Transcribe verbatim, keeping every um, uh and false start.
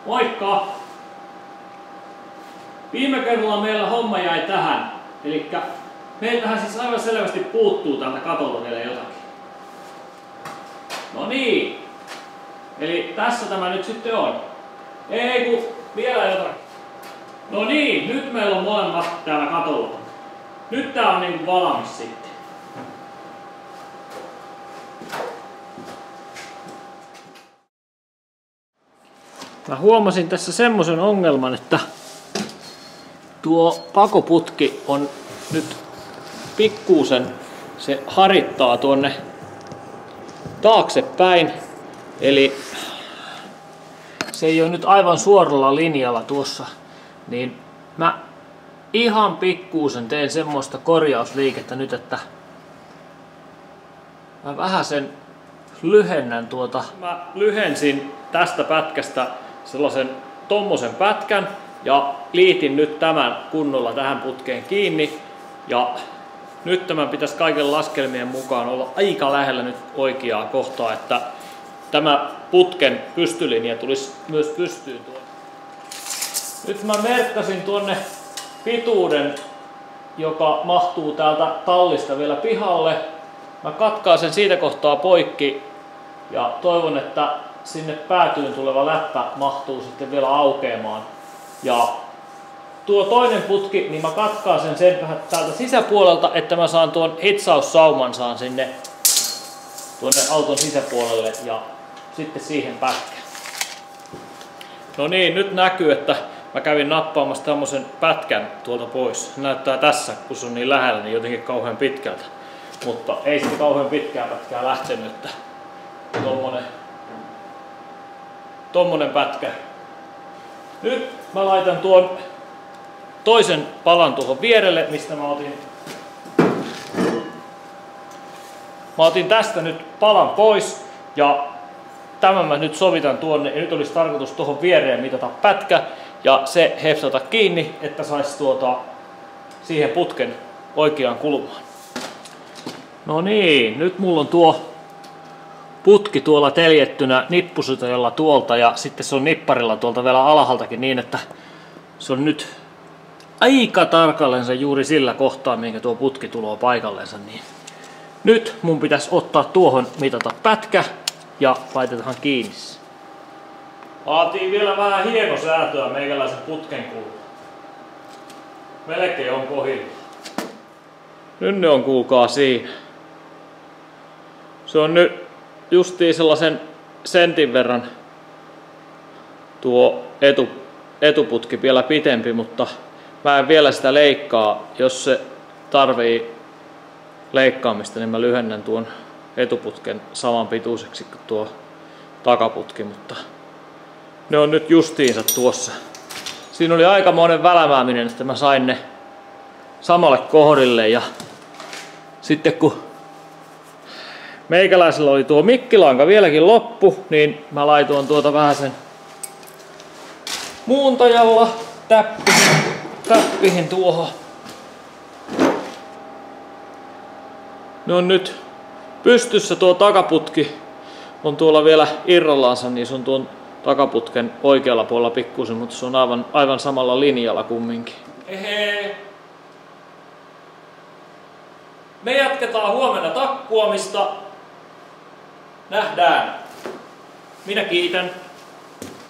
Moikka! Viime kerralla meillä homma jäi tähän. Elikkä meiltähän siis aivan selvästi puuttuu täältä katolta vielä jotakin. No niin. Eli tässä tämä nyt sitten on. Ei kun vielä jotakin. No niin, nyt meillä on molemmat täällä katolla. Nyt tää on niinku valmis sitten. Mä huomasin tässä semmoisen ongelman, että tuo pakoputki on nyt pikkuusen, se harittaa tuonne taaksepäin. Eli se ei ole nyt aivan suoralla linjalla tuossa. Niin mä ihan pikkuusen teen semmoista korjausliikettä nyt, että mä vähän sen lyhennän tuota. Mä lyhensin tästä pätkästä sellaisen tommosen pätkän ja liitin nyt tämän kunnolla tähän putkeen kiinni. Ja nyt tämän pitäisi kaiken laskelmien mukaan olla aika lähellä nyt oikeaa kohtaa, että tämä putken pystylinja tulisi myös pystyyn tuonne. Nyt mä merkkasin tuonne pituuden, joka mahtuu täältä tallista vielä pihalle. Mä katkaisen siitä kohtaa poikki ja toivon, että sinne päätyyn tuleva läppä mahtuu sitten vielä aukeamaan. Ja tuo toinen putki, niin mä katkaisen sen vähän täältä sisäpuolelta, että mä saan tuon hitsaussauman saan sinne tuonne auton sisäpuolelle ja sitten siihen pätkään. No niin, nyt näkyy, että mä kävin nappaamassa tämmösen pätkän tuolta pois. Se näyttää tässä, kun se on niin lähellä, niin jotenkin kauhean pitkältä. Mutta ei sitten kauhean pitkää pätkää lähtenyt, että tommonen, tommonen pätkä. Nyt mä laitan tuon toisen palan tuohon vierelle, mistä mä otin, mä otin tästä nyt palan pois ja tämän mä nyt sovitan tuonne ja nyt olisi tarkoitus tuohon viereen mitata pätkä ja se hepsata kiinni, että saisi tuota siihen putken oikeaan kulmaan. No niin, nyt mulla on tuo putki tuolla teljettynä nippusitojalla tuolta ja sitten se on nipparilla tuolta vielä alhaaltakin niin, että se on nyt aika tarkalleen juuri sillä kohtaa, minkä tuo putki tulee paikallensa. Niin nyt mun pitäisi ottaa tuohon mitata pätkä ja laitetaan kiinni. Vaatii vielä vähän hienosäätöä meikäläisen putken kulmaan. Melkein on kohdilla. Nyt ne on kuulkaa siinä. Se on nyt justiin sellaisen sentin verran tuo etu, etuputki vielä pitempi, mutta mä en vielä sitä leikkaa. Jos se tarvii leikkaamista, niin mä lyhennän tuon etuputken saman pituiseksi kuin tuo takaputki, mutta ne on nyt justiinsa tuossa. Siinä oli aikamoinen välämääminen, että mä sain ne samalle kohdille ja sitten kun meikäläisellä oli tuo mikkilanka vieläkin loppu, niin mä laitoin tuota vähän sen muuntajalla täppihin, täppihin tuohon. Ne on nyt pystyssä, tuo takaputki on tuolla vielä irrallansa, niin se on tuon takaputken oikealla puolella pikkuisen, mutta se on aivan, aivan samalla linjalla kumminkin. Ehe. Me jatketaan huomenna takkuamista. Nähdään. Minä kiitän.